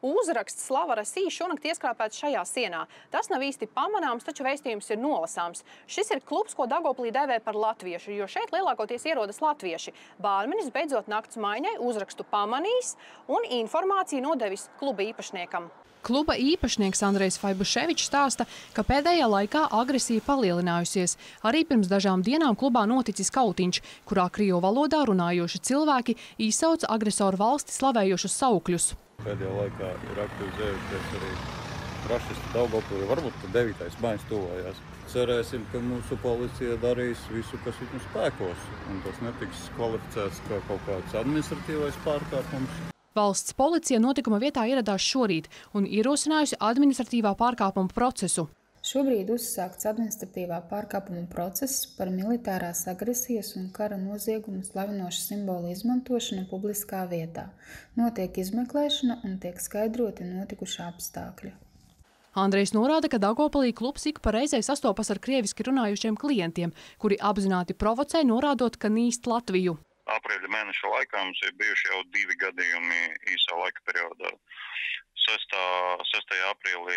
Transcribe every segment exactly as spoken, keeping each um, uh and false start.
Uzraksts Slava Rasī šonakt ieskrāpēts šajā sienā. Tas nav īsti pamanāms, taču vēstījums ir nolasāms. Šis ir klubs, ko Daugavpilī dēvē par latviešu, jo šeit lielākoties ierodas latvieši. Bārmenis beidzot nakts maiņai uzrakstu pamanījis un informāciju nodevis kluba īpašniekam. Kluba īpašnieks Andrejs Faibuševičs stāsta, ka pēdējā laikā agresija palielinājusies. Arī pirms dažām dienām klubā noticis kautiņš, kurā krievu valodā runājoši cilvēki izsauca agresoru valsti slavējošus saukļus. Pēdējā laikā ir aktivizējušies arī rašisti Daugavpilī, varbūt devītais maijs tuvojās. Cerēsim, ka mūsu policija darīs visu, kas viņu spēkos, un tas netiks kvalificēts kā kaut kāds administratīvais pārkāpums. Valsts policija notikuma vietā ieradās šorīt un ierosinājusi administratīvā pārkāpuma procesu. Šobrīd uzsākts administratīvā pārkāpuma process par militārās agresijas un kara noziegumu slavinošu simbolu izmantošanu publiskā vietā. Notiek izmeklēšana un tiek skaidroti notikuši apstākļi. Andrejs norāda, ka Daugavpilī klubs ik pa reizei sastopas ar krieviski runājušiem klientiem, kuri apzināti provocē, norādot, ka nīst Latviju. Aprīļa mēneša laikā mums ir bijuši jau divi gadījumi īsā laika periodā. sestā aprīlī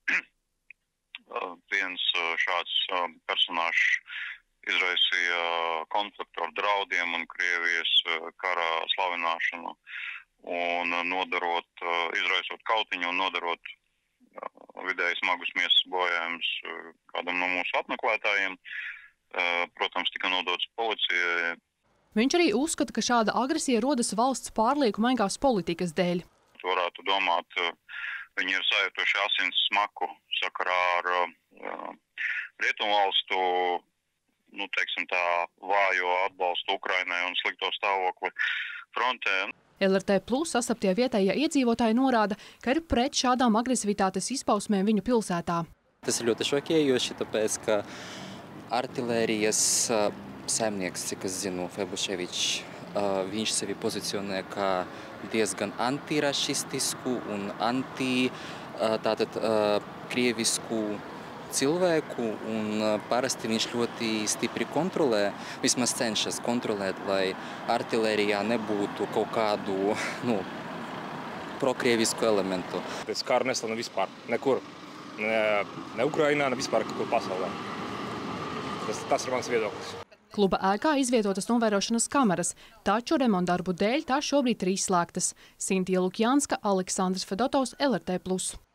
viens šāds personāžs izraisīja konfliktu ar draudiem un Krievijas kara slavināšanu, un nodarot, izraisot kautiņu un nodarot vidēji smagus miesas bojājumus kādam no mūsu apmeklētājiem. Protams, tika nodots policijai. Viņš arī uzskata, ka šāda agresija rodas valsts pārlieku maigās politikas dēļ. Varētu domāt, viņi ir sajutuši asins smaku sakarā ar uh, rietumvalstu, nu, teiksim tā, vājo atbalstu Ukrainai un slikto stāvokli frontē. L R T plus sastaptie vietējie iedzīvotāji norāda, ka ir pret šādām agresivitātes izpausmēm viņu pilsētā. Tas ir ļoti šokējoši, tāpēc, ka artilērijas saimnieks, cik es zinu, Faibuševičs, viņš sevi pozicionē kā diezgan antirašistisku un anti, tātad, krievisku cilvēku, un parasti viņš ļoti stipri kontrolē, vismaz cenšas kontrolēt, lai artilērijā nebūtu kaut kādu, nu, prokrievisku elementu. Tas kāru neslana vispār, nekur, ne, ne Ukrainā, ne vispār kaut kur pasaulē. Tas, tas ir mans viedoklis. Kluba ēkā izvietotas novērošanas kameras, taču remontdarbu dēļ tās šobrīd ir izslēgtas. Sintija Lukjanska, Aleksandrs Fedotovs, L R T plus.